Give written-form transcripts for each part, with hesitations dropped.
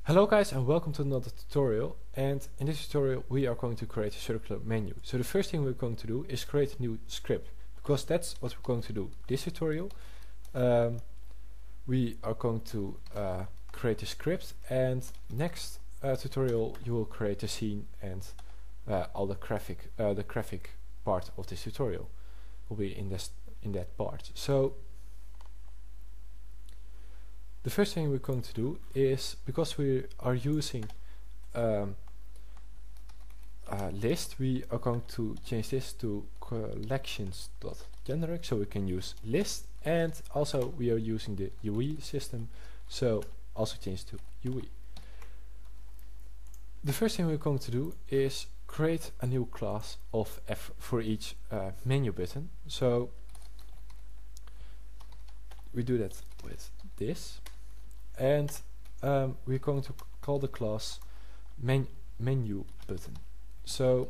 Hello guys and welcome to another tutorial, and in this tutorial we are going to create a circular menu. So the first thing we're going to do is create a new script, because that's what we're going to do this tutorial. We are going to create a script, and next tutorial you will create a scene, and all the graphic part of this tutorial will be in that part. So the first thing we're going to do is, because we are using a list, we are going to change this to collections.generic, so we can use list, and also we are using the UE system, so also change to UE. The first thing we're going to do is create a new class of F for each menu button. So we do that with this, and we're going to call the class menu button. So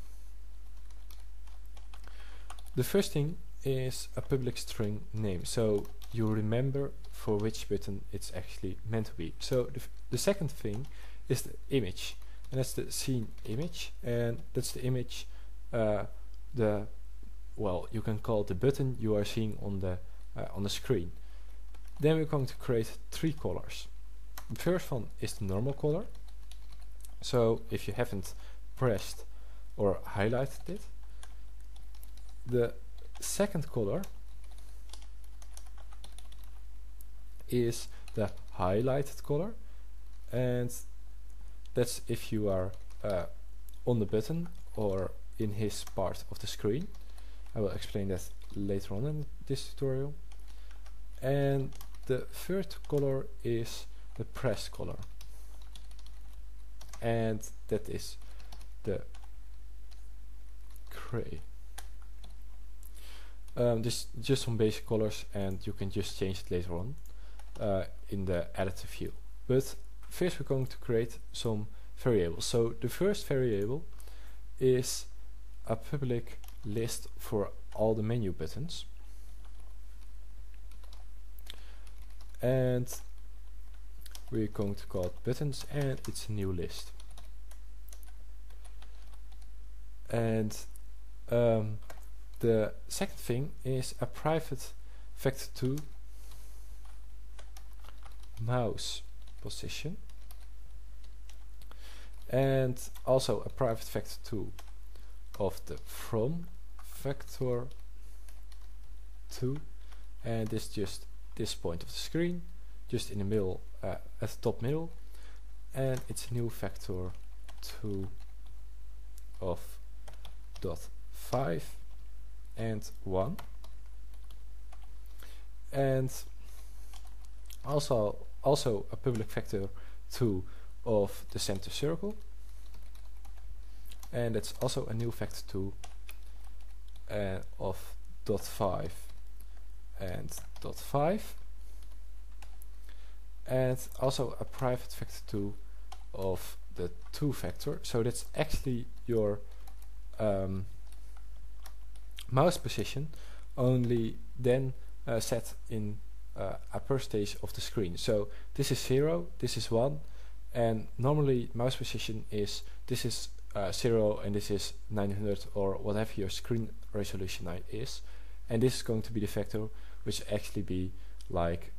the first thing is a public string name, so you remember for which button it's actually meant to be. So the second thing is the image, and that's the scene image, and that's the image, you can call it the button you are seeing on the screen. Then we're going to create three colors. The first one is the normal color. So if you haven't pressed or highlighted it. The second color is the highlighted color, and that's if you are on the button or in his part of the screen. I will explain that later on in this tutorial. And the third color is the pressed color, and that is the gray. This just some basic colors, and you can just change it later on in the editor view. But first we're going to create some variables. So the first variable is a public list for all the menu buttons, and we're going to call it buttons, and it's a new list. And the second thing is a private vector2 mouse position, and also a private vector2 of the from vector2, and this just this point of the screen, just in the middle, at the top middle, and it's a new vector2 of .5 and 1, and also a public vector2 of the center circle, and it's also a new vector2 of .5 and .5, and also a private vector2 of the 2 vector. So that's actually your mouse position, only then set in a percentage of the screen. So this is 0, this is 1, and normally mouse position is, this is 0 and this is 900 or whatever your screen resolution is, and this is going to be the vector which actually be like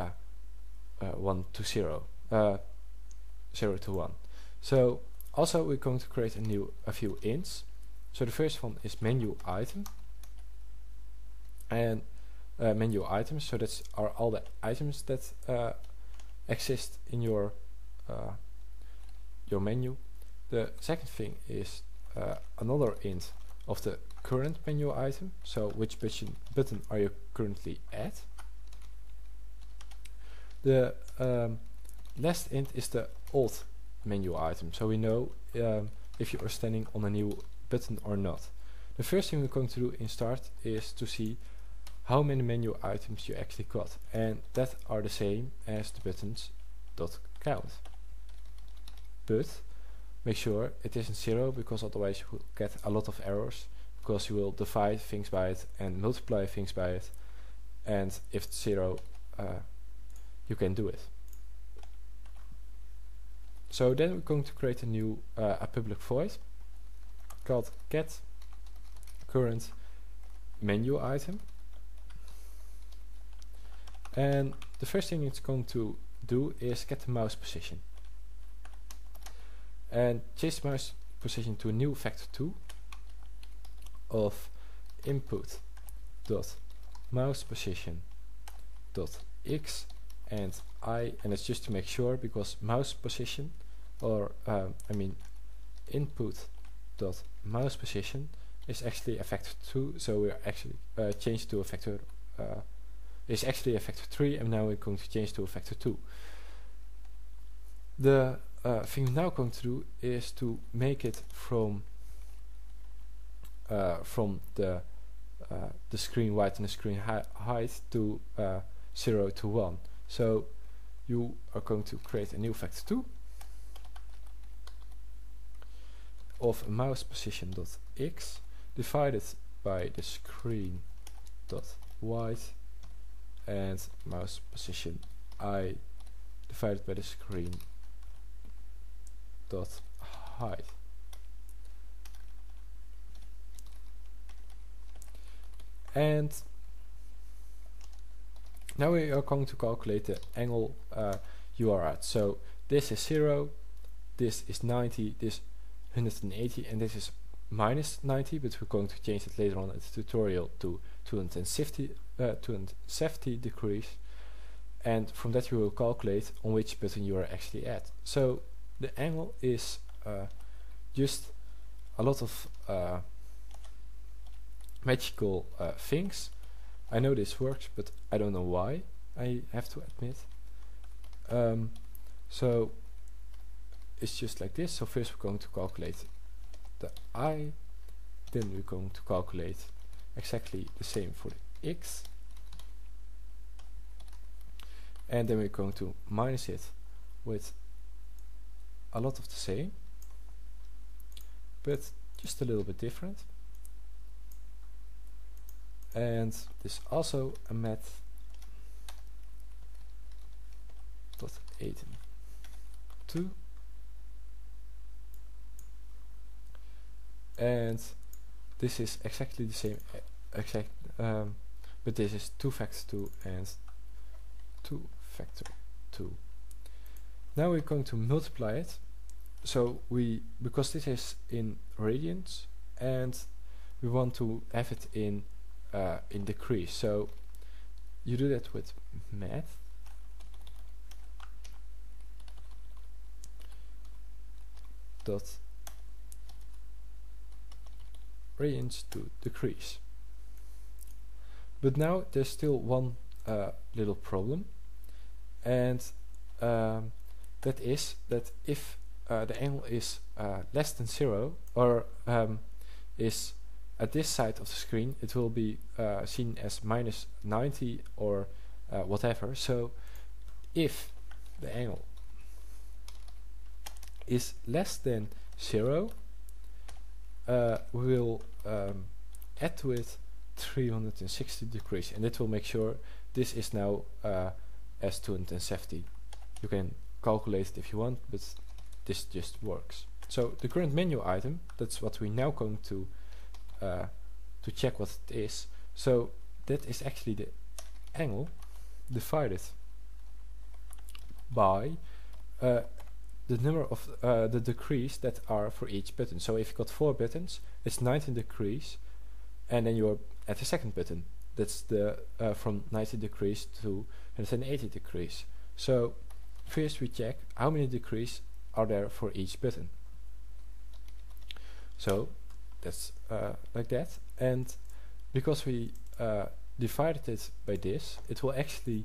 1 to 0, 0 to 1. So also we're going to create a few ints. So the first one is menu item, and menu items, so that's are all the items that exist in your menu. The second thing is another int of the current menu item, so which button are you currently at. The last int is the old menu item, so we know if you are standing on a new button or not. The first thing we're going to do in start is to see how many menu items you actually got, and that are the same as the buttons.count. But make sure it isn't 0, because otherwise you will get a lot of errors, because you will divide things by it and multiply things by it, and if it's 0 you can do it. So then we're going to create a new a public void called get current menu item, and the first thing it's going to do is get the mouse position and change the mouse position to a new vector 2 of input dot mouse position dot x and I, and it's just to make sure, because mouse position, or I mean input dot mouse position is actually a vector 2, so we're actually changed to a vector is actually a vector 3, and now we're going to change to a vector 2. The thing we're now going to do is to make it from the screen width and the screen height to 0 to 1. So you are going to create a new vector 2 of mouse position dot x divided by the screen dot width and mouse position I divided by the screen dot height. And now we are going to calculate the angle you are at. So this is 0, this is 90, this 180, and this is minus 90, but we're going to change it later on in the tutorial to 270 degrees, and from that you will calculate on which button you are actually at. So the angle is just a lot of magical things. I know this works, but I don't know why, I have to admit. So it's just like this. So first we're going to calculate the I, then we're going to calculate exactly the same for the X, and then we're going to minus it with a lot of the same, but just a little bit different. And this also a math dot 82, and this is exactly the same but this is 2 factor 2 and 2 factor 2. Now we're going to multiply it, so because this is in radians and we want to have it in degrees, so you do that with math dot radians to degrees. But now there's still one little problem, and that is that if the angle is less than 0, or is at this side of the screen, it will be seen as minus 90 or whatever. So if the angle is less than 0, we will add to it 360 degrees, and it will make sure this is now as 270. You can calculate it if you want, but this just works. So the current menu item, that's what we're now going to check what it is. So that is actually the angle divided by the number of the degrees that are for each button. So if you've got 4 buttons, it's 19 degrees, and then you're at the second button, that's the from 90 degrees to 180 degrees. So first we check how many degrees are there for each button. So that's like that, and because we divided it by this, it will actually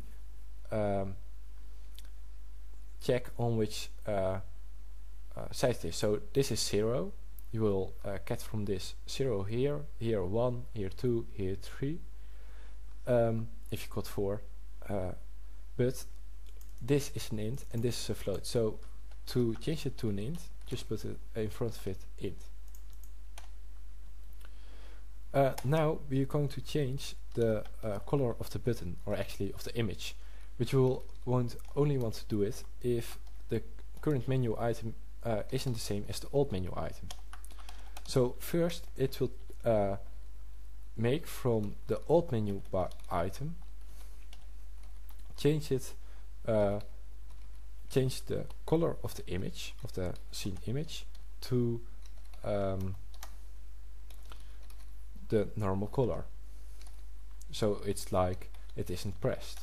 check on which side it is. So this is 0, you will get from this 0 here, here 1, here 2, here 3, if you got 4, but this is an int and this is a float. So to change it to an int, just put it in front of it, int. Now we are going to change the color of the button, or actually of the image, but you will only want to do it if the current menu item isn't the same as the old menu item. So first it will make from the old menu bar item, change the color of the image, of the scene image, to the normal color, so it's like it isn't pressed.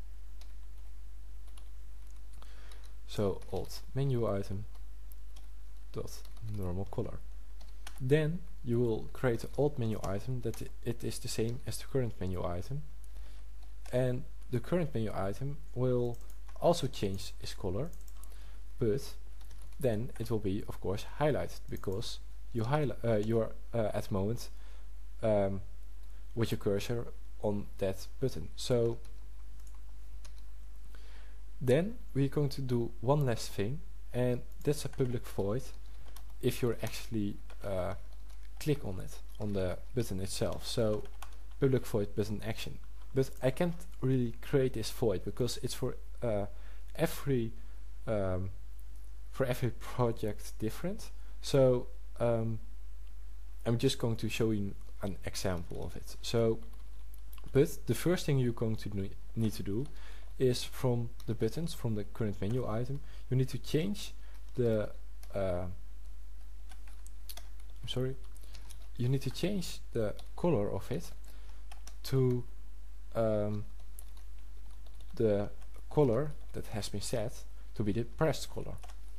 So old menu item dot normal color. Then you will create an old menu item that it is the same as the current menu item, and the current menu item will also change its color, but then it will be of course highlighted, because you are at the moment with your cursor on that button. So then we're going to do one last thing, and that's a public void if you're actually click on it, on the button itself. So public void button action. But I can't really create this void because it's for every project different. So I'm just going to show you an example of it. So, but the first thing you're going to need to do is, from the buttons, from the current menu item, you need to change the you need to change the color of it to the color that has been set to be the pressed color.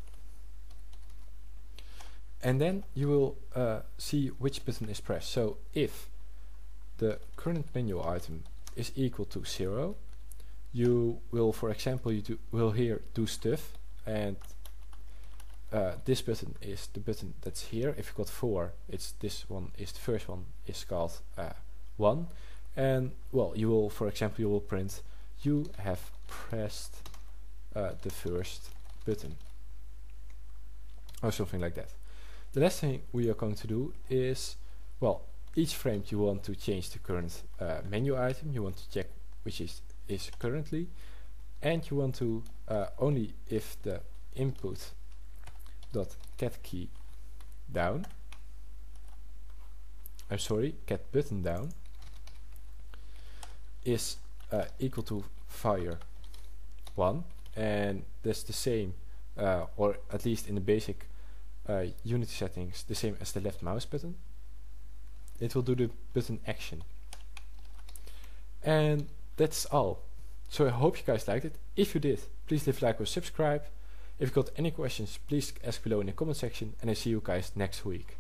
And then you will see which button is pressed. So if the current menu item is equal to 0, you will, for example, will here do stuff, and this button is the button that's here. If you got 4, it's this one, is the first one, is called 1. And well, you will, for example, you will print you have pressed the first button, or something like that. The last thing we are going to do is, well, each frame you want to change the current menu item, you want to check which is currently, and you want to only if the input dot cat key down, cat button down is equal to fire 1, and that's the same, or at least in the basic Unity settings, the same as the left mouse button. It will do the button action, and that's all. So I hope you guys liked it. If you did, please leave a like or subscribe. If you got any questions, please ask below in the comment section, and I see you guys next week.